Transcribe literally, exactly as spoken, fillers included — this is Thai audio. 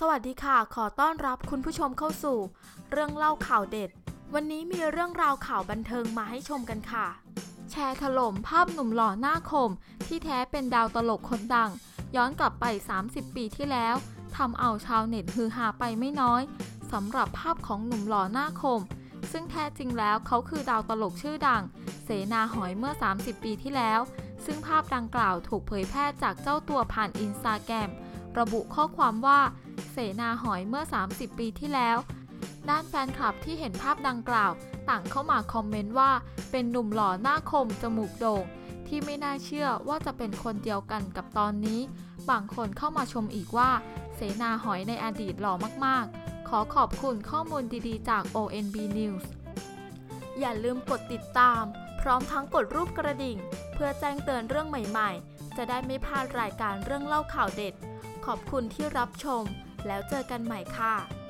วัสดีค่ะขอต้อนรับคุณผู้ชมเข้าสู่เรื่องเล่าข่าวเด็ดวันนี้มีเรื่องราวข่าวบันเทิงมาให้ชมกันค่ะแชร์ถล่มภาพหนุ่มหล่อหน้าคมที่แท้เป็นดาวตลกคนดังย้อนกลับไปสามสิบปีที่แล้วทำเอาชาวเน็ตฮือฮาไปไม่น้อยสำหรับภาพของหนุ่มหล่อหน้าคมซึ่งแท้จริงแล้วเขาคือดาวตลกชื่อดังเสนาหอยเมื่อสามสิบปีที่แล้วซึ่งภาพดังกล่าวถูกเผยแพร่จากเจ้าตัวผ่านอินสตาแกรมระบุข้อความว่าเสนาหอยเมื่อสามสิบปีที่แล้วด้านแฟนคลับที่เห็นภาพดังกล่าวต่างเข้ามาคอมเมนต์ว่าเป็นหนุ่มหล่อหน้าคมจมูกโด่งที่ไม่น่าเชื่อว่าจะเป็นคนเดียวกันกับตอนนี้บางคนเข้ามาชมอีกว่าเสนาหอยในอดีตหล่อมากๆขอขอบคุณข้อมูลดีๆจาก โอ เอ็น บี News อย่าลืมกดติดตามพร้อมทั้งกดรูปกระดิ่งเพื่อแจ้งเตือนเรื่องใหม่ๆจะได้ไม่พลาดรายการเรื่องเล่าข่าวเด็ดขอบคุณที่รับชมแล้วเจอกันใหม่ค่ะ